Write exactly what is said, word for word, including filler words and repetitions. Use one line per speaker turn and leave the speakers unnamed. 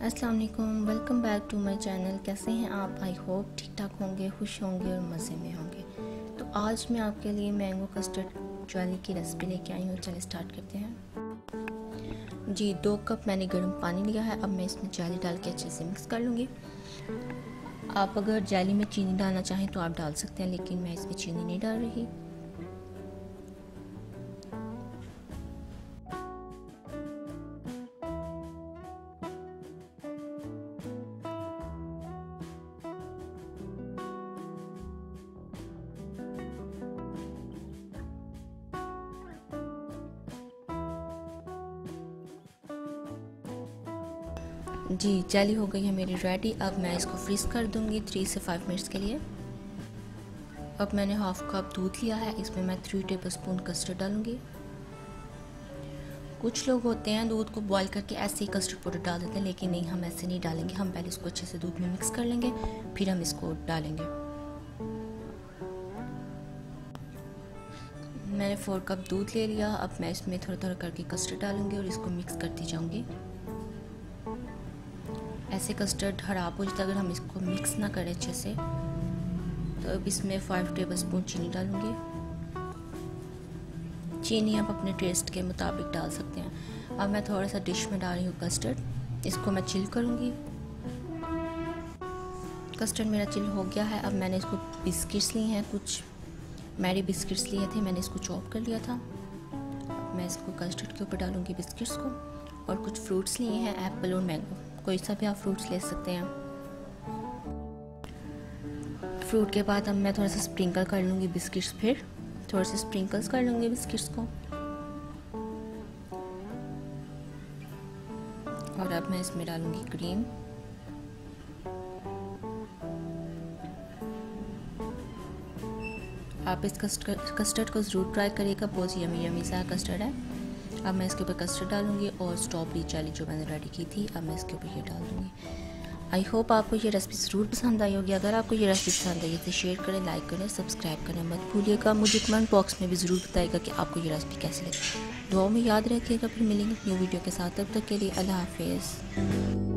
अस्सलाम वालेकुम, welcome back to my channel. कैसे हैं आप? आई होप ठीक ठाक होंगे, खुश होंगे और मज़े में होंगे। तो आज मैं आपके लिए मैंगो कस्टर्ड जेली की रेसिपी लेके आई हूँ। चलिए स्टार्ट करते हैं। जी, दो कप मैंने गर्म पानी लिया है। अब मैं इसमें जेली डाल के अच्छे से मिक्स कर लूँगी। आप अगर जेली में चीनी डालना चाहें तो आप डाल सकते हैं, लेकिन मैं इसमें चीनी नहीं डाल रही। जी, जेली हो गई है मेरी रेडी। अब मैं इसको फ्रीज कर दूंगी थ्री से फाइव मिनट्स के लिए। अब मैंने हाफ कप दूध लिया है, इसमें मैं थ्री टेबल स्पून कस्टर्ड डालूंगी। कुछ लोग होते हैं दूध को बॉईल करके ऐसे ही कस्टर्ड पाउडर डाल देते हैं, लेकिन नहीं, हम ऐसे नहीं डालेंगे। हम पहले इसको अच्छे से दूध में मिक्स कर लेंगे, फिर हम इसको डालेंगे। मैंने फोर कप दूध ले लिया। अब मैं इसमें थोड़ा थोड़ा करके कस्टर्ड डालूंगी और इसको मिक्स करती जाऊंगी। ऐसे कस्टर्ड खराब हो जाता है अगर हम इसको मिक्स ना करें अच्छे से। तो अब इसमें फाइव टेबल स्पून चीनी डालूंगी। चीनी आप अपने टेस्ट के मुताबिक डाल सकते हैं। अब मैं थोड़ा सा डिश में डाल रही हूँ कस्टर्ड। इसको मैं चिल करूँगी। कस्टर्ड मेरा चिल हो गया है। अब मैंने इसको बिस्किट्स लिए हैं, कुछ मैरी बिस्किट्स लिए थे, मैंने इसको चॉप कर लिया था। अब मैं इसको कस्टर्ड के ऊपर डालूँगी बिस्किट्स को। और कुछ फ्रूट्स लिए हैं, एप्पल और मैंगो। कोई सा भी आप फ्रूट्स ले सकते हैं। फ्रूट के बाद अब मैं थोड़ा सा स्प्रिंकल कर लूँगी बिस्किट्स, फिर थोड़े से स्प्रिंकल्स कर लूँगी बिस्किट्स को। और अब मैं इसमें डालूँगी क्रीम। आप इस कस्टर्ड कस्टर्ड को ज़रूर ट्राई करिएगा, बहुत यमी यमी सा कस्टर्ड है। अब मैं इसके ऊपर कस्टर्ड डालूंगी और स्ट्रॉबेरी जेली जो मैंने रेडी की थी, अब मैं इसके ऊपर ये डाल दूँगी। आई होप आपको ये रेसिपी ज़रूर पसंद आई होगी। अगर आपको ये रेसिपी पसंद आई तो शेयर करें, लाइक करें, सब्सक्राइब करें मत भूलिएगा। मुझे कमेंट बॉक्स में भी ज़रूर बताइएगा कि आपको ये रेसिपी कैसी लगी। दुआ में याद रखिएगा। फिर मिलेंगे न्यू वीडियो के साथ, तब तक के लिए अल्लाह हाफिज़।